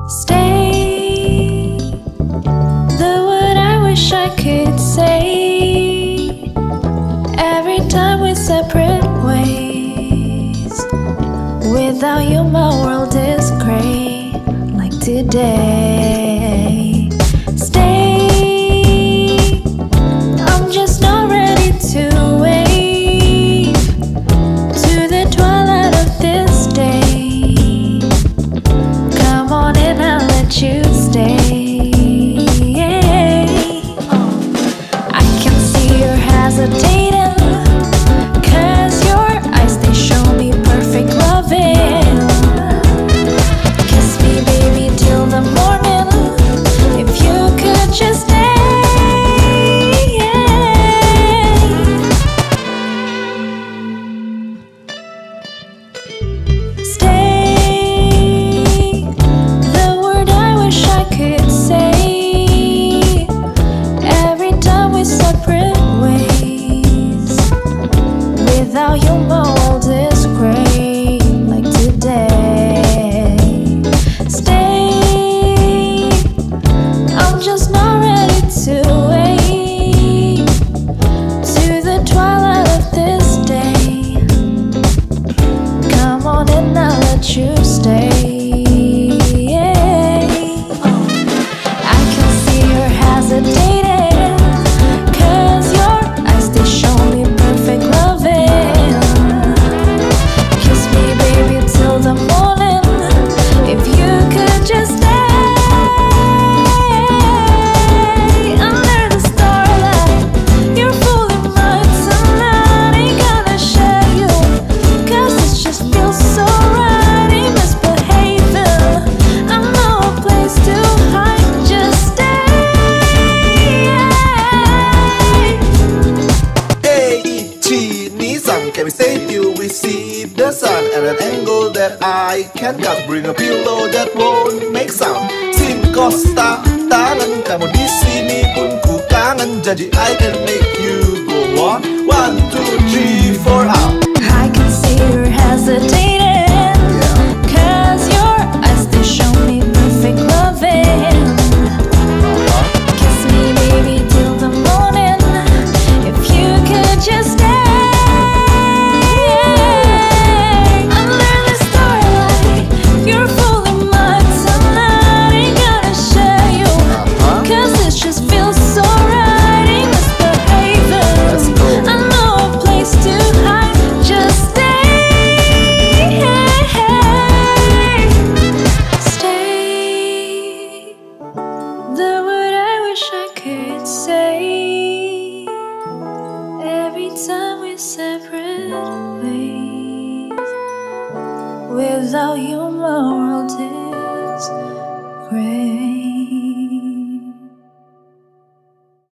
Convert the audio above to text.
Stay, the word I wish I could say every time we separate ways. Without you my world is gray, like today. Stay, I'm just not ready to wait to the twilight of this day. Come on in, I'll let you stay. I can see you're hesitating, 'cause your eyes, they show me perfect loving. Kiss me baby till the morning, if you could just stay. Stay, the word I wish I could say every time we separate ways. Without you my world is gray, like today. Stay, I'm just not ready to wait to the twilight of this day. Come on in, I'll let you stay. I can see you're hesitating, 'cause your eyes, they show me perfect loving. Kiss me baby till the morning, if you could just stay. Under the starlight, you're fully mine tonight. Ain't gonna share you, 'cause it just feels so right. Ain't misbehaving, I know a place to hide. Just stay. Can we stay till we see the sun at an angle that I can cut? Bring a pillow that won't make sound. Sin Costa tangan kamu di sini pun ku kangen. Jadi I can make you go on. 1, 2, 3, 4 out. I can see you're hesitating, 'cause your eyes, they show me perfect loving. Kiss me baby till the morning, if you could just stay. Under the starlight, you're fully mine tonight. Ain't gonna share you, 'cause it just feels so right. Ain't misbehaving, Let's go. I know a place to hide. Just stay. Stay, the word I wish I could say every time we separate ways. Without you my world is gray.